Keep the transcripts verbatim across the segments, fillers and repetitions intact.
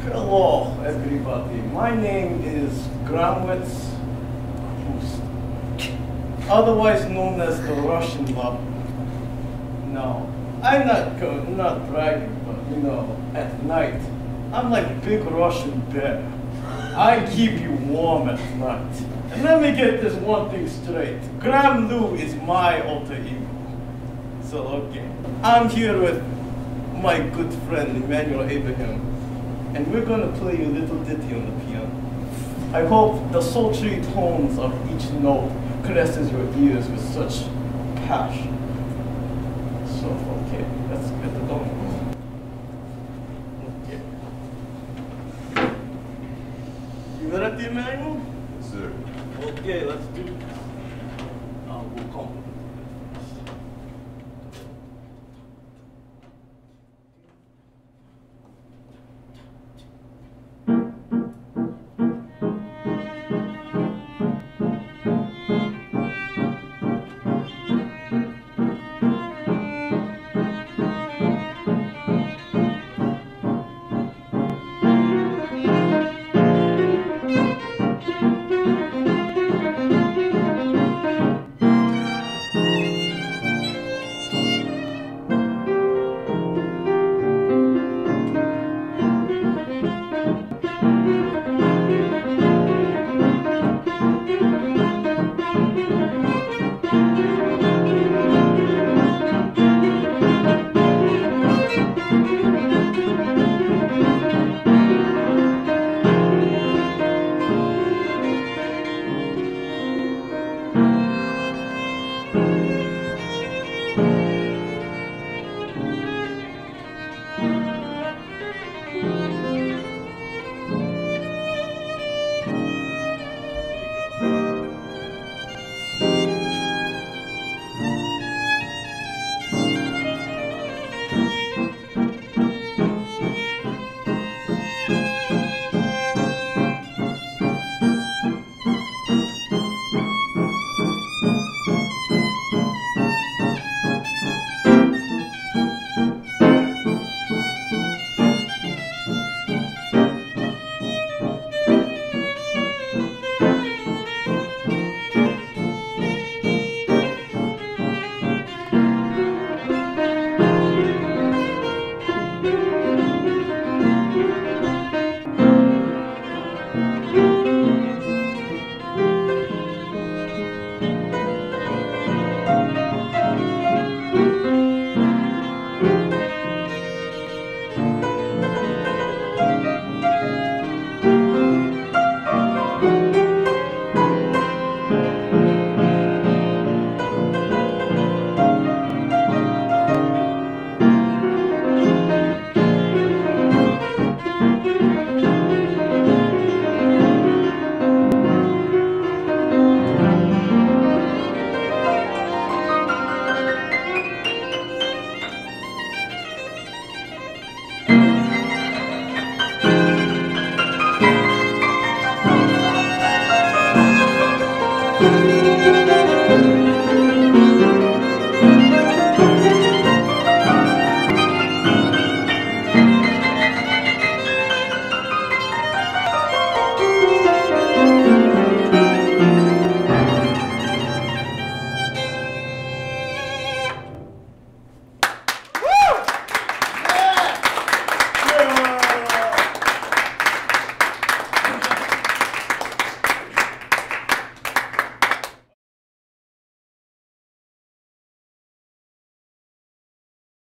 Hello, everybody. My name is Graamowitz, otherwise known as the Russian Bob. No, I'm not go not bragging, but you know, at night, I'm like big Russian bear. I keep you warm at night. And let me get this one thing straight. Graam Liu is my alter ego. So, okay. I'm here with my good friend, Immanuel, and we're gonna play you a little ditty on the piano. I hope the sultry tones of each note caresses your ears with such passion. So, okay, let's get it going. Okay. You ready, Immanuel? Yes, sir. Okay, let's do it. Uh, we'll come.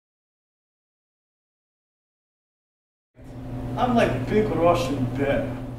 I'm like big Russian bear.